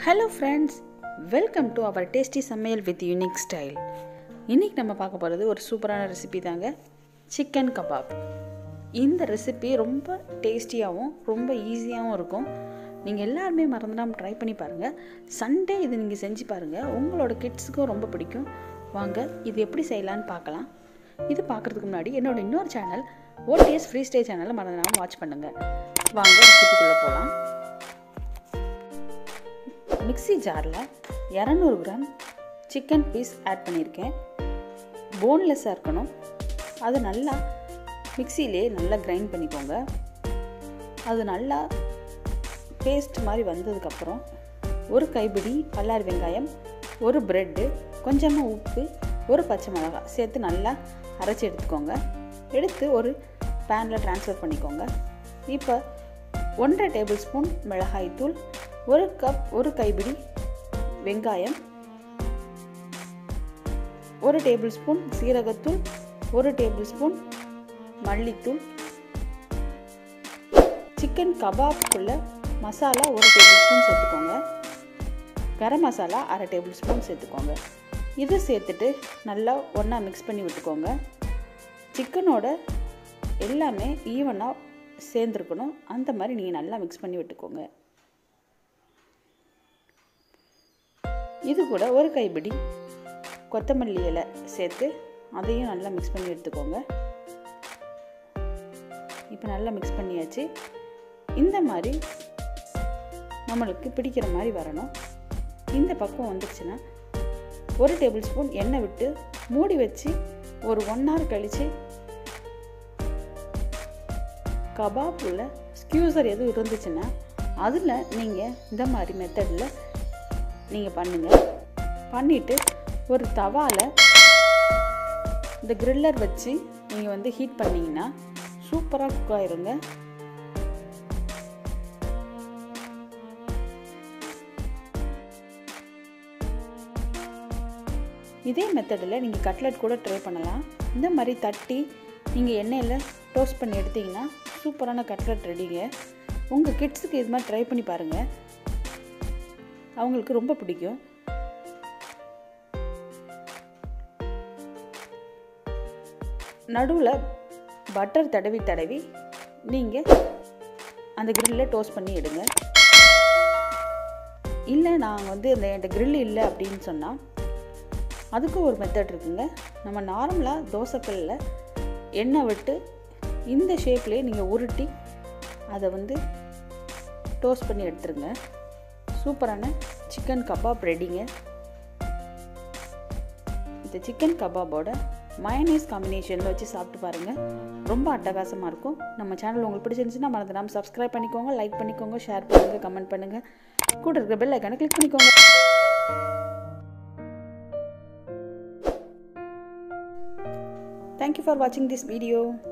Hello friends, welcome to our tasty சமையல் with unique style. இன்னைக்கு நம்ம பார்க்க போகிறது ஒரு சூப்பரான ரெசிபி தாங்க, சிக்கன் கபாப். இந்த ரெசிபி ரொம்ப டேஸ்டியாகவும் ரொம்ப ஈஸியாகவும் இருக்கும். நீங்கள் எல்லாருமே மறந்துடாமல் ட்ரை பண்ணி பாருங்கள். சண்டே இது நீங்கள் செஞ்சு பாருங்கள், உங்களோட கிட்ஸுக்கும் ரொம்ப பிடிக்கும். வாங்க இது எப்படி செய்யலான்னு பார்க்கலாம். இது பார்க்குறதுக்கு முன்னாடி என்னோட இன்னொரு சேனல் ஓடிஎஸ் ஃப்ரீ ஸ்டே சேனலை மறந்துடாமல் வாட்ச் பண்ணுங்கள். வாங்க ரெசிபிக்குள்ளே போகலாம். மிக்ஸி ஜாரில் 200 கிராம் சிக்கன் பீஸ் ஆட் பண்ணியிருக்கேன். போன்லெஸ்ஸாக இருக்கணும். அது நல்லா மிக்ஸிலே நல்லா கிரைண்ட் பண்ணிக்கோங்க. அது நல்லா பேஸ்ட் மாதிரி வந்ததுக்கப்புறம் ஒரு கைப்பிடி பல்லாரி வெங்காயம், ஒரு ப்ரெட்டு, கொஞ்சமாக உப்பு, ஒரு பச்சை மிளகாய் சேர்த்து நல்லா அரைச்சி எடுத்துக்கோங்க. எடுத்து ஒரு பேனில் ட்ரான்ஸ்ஃபர் பண்ணிக்கோங்க. இப்போ 1.5 டேபிள் ஸ்பூன் மிளகாய்த்தூள், ஒரு கைப்பிடி வெங்காயம், 1 டேபிள் ஸ்பூன் சீரகத்தூள், 1 டேபிள் ஸ்பூன் மல்லித்தூள், சிக்கன் கபாப்க்குள்ள மசாலா 1 டேபிள் ஸ்பூன் சேர்த்துக்கோங்க. கரம் மசாலா 1/2 டேபிள் ஸ்பூன் சேர்த்துக்கோங்க. இது சேர்த்துட்டு நல்லா ஒன்றா மிக்ஸ் பண்ணி விட்டுக்கோங்க. சிக்கனோட எல்லாமே ஈவனாக சேர்ந்துருக்கணும். அந்த மாதிரி நீங்கள் நல்லா மிக்ஸ் பண்ணி விட்டுக்கோங்க. இது கூட ஒரு கைப்பிடி கொத்தமல்லி இலை சேர்த்து அதையும் நல்லா மிக்ஸ் பண்ணி எடுத்துக்கோங்க. இப்போ நல்லா மிக்ஸ் பண்ணியாச்சு. இந்த மாதிரி நம்மளுக்கு பிடிக்கிற மாதிரி வரணும். இந்த பக்கம் வந்துடுச்சுன்னா 1 டேபிள் ஸ்பூன் எண்ணெய் விட்டு மூடி வச்சு ஒரு 1 hour கழித்து கபாப் உள்ள ஸ்கியூசர் எதுவும் இருந்துச்சுன்னா அதில் நீங்கள் இந்த மாதிரி மெத்தடில் நீங்கள் பண்ணுங்கள். பண்ணிவிட்டு ஒரு தவாவில் இந்த கிரில்லர் வச்சு நீங்கள் ஹீட் பண்ணிங்கன்னா சூப்பராக குக் ஆயிருங்க. இதே மெத்தடில் நீங்கள் கட்லெட் கூட ட்ரை பண்ணலாம். இந்த மாதிரி தட்டி நீங்கள் எண்ணெயில் டோஸ்ட் பண்ணி எடுத்திங்கன்னா சூப்பரான கட்லெட் ரெடிங்க. உங்கள் கிட்ஸுக்கு இது மாதிரி ட்ரை பண்ணி பாருங்கள், அவங்களுக்கு ரொம்ப பிடிக்கும். நடுவில் பட்டர் தடவி நீங்கள் அந்த கிரில்ல டோஸ்ட் பண்ணி எடுங்க. இல்லை நாங்கள் என்கிட்ட கிரில் இல்லை அப்படின்னு சொன்னால் அதுக்கும் ஒரு மெத்தட் இருக்குங்க. நம்ம நார்மலாக தோசைக்கல்லில் எண்ணெய் விட்டு இந்த ஷேப்லேயே நீங்கள் உருட்டி அதை டோஸ்ட் பண்ணி எடுத்துருங்க. சூப்பரான சிக்கன் கபாப் ரெடிங்க. இந்த சிக்கன் கபாபோட மயோனைஸ் காம்பினேஷனில் வச்சு சாப்பிட்டு பாருங்கள், ரொம்ப அட்டகாசமாக இருக்கும். நம்ம சேனல் உங்களுக்கு பிடிச்சிருந்துச்சுன்னா மறந்துடாமல் சப்ஸ்கிரைப் பண்ணிக்கோங்க, லைக் பண்ணிக்கோங்க, ஷேர் பண்ணுங்கள், கமெண்ட் பண்ணுங்கள், கூட இருக்கிற பெல் ஐக்கானை கிளிக் பண்ணிக்கோங்க. Thank you for watching this video.